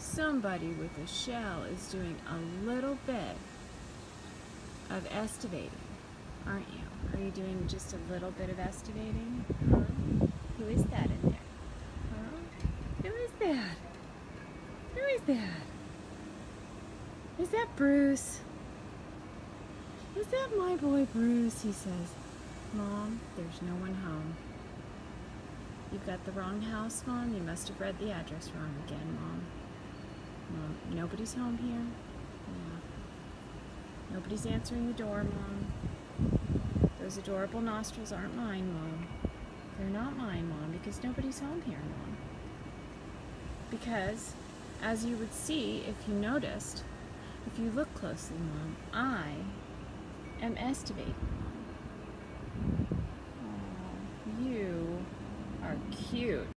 somebody with a shell is doing a little bit of estivating, aren't you? Are you doing just a little bit of estivating? Huh? Who is that in there? Huh? Who is that? Who is that? Is that Bruce? Is that my boy Bruce? He says, Mom, there's no one home. You've got the wrong house, Mom. You must have read the address wrong again, Mom. Mom, nobody's home here. Yeah. Nobody's answering the door, Mom. Those adorable nostrils aren't mine, Mom. They're not mine, Mom, because nobody's home here, Mom. Because, as you would see if you noticed, if you look closely, Mom, I am estivating, Mom. Oh, you are cute.